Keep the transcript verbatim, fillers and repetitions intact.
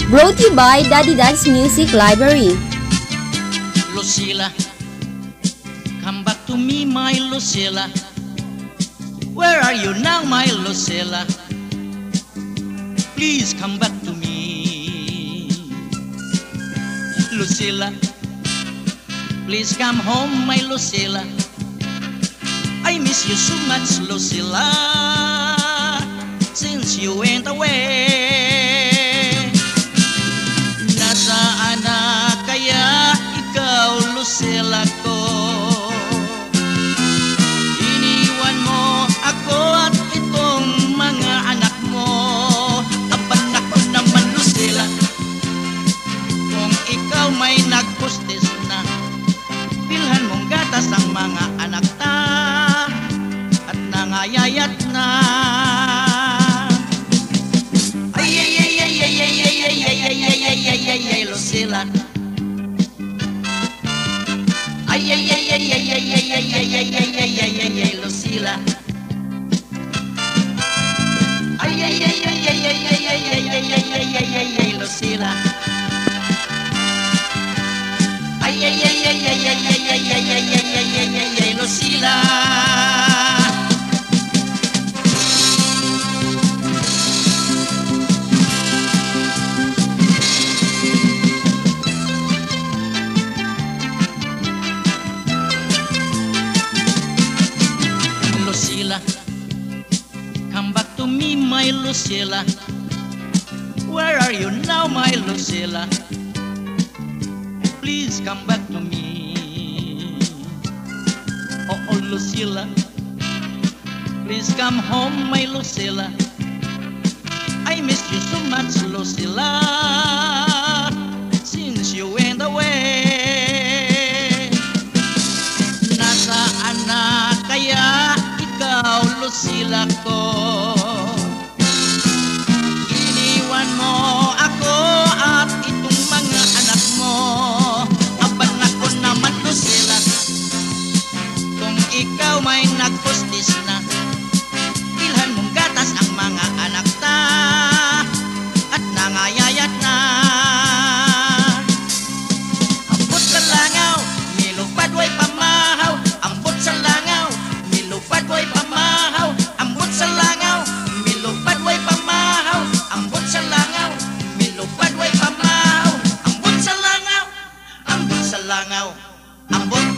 Brought to you by Daddy Dad's Music Library. Lucilla, come back to me, my Lucilla. Where are you now, my Lucilla? Please come back to me. Lucilla, please come home, my Lucilla. I miss you so much, Lucilla, since you went away. Nasaan na kaya ikaw, Lucilla ko? Iniwan mo ako at itong mga anak mo. Aban ako naman, Lucilla, kung ikaw may nagpustis na, bilhan mong gatas ang mga anak ta at nangayayat na. Ay ay ay ay ay ay ay ay ay ay ay ay ay ay ay Lucilla. Ay ay ay ay ay ay ay ay ay ay ay ay ay ay ay Lucilla. Ay ay ay ay ay ay ay ay ay ay ay ay ay ay ay Lucilla. Ay ay ay ay ay ay ay ay ay ay ay ay ay ay ay Lucilla. Lucilla, come back to me, my Lucilla. Where are you now, my Lucilla? Please come back to me. Oh, oh, Lucilla, please come home, my Lucilla. I miss you so much, Lucilla, since you went away. Nasaan na kaya ikaw, Lucilla ko? Iniwan mo ako at itong mga anak mo. Aban ako naman, Lucilla, kung ikaw may nagpustis na, bilhan mong gatas ang mga anak ta at nangayayat na. Ambot sa langaw, milupad way pamahaw. Ambot sa langaw, milupad way pamahaw. Ambot sa langaw, milupad way pamahaw. Ambot sa langaw, milupad way pamahaw. Ambot sa langaw, ambot sa langaw, ambot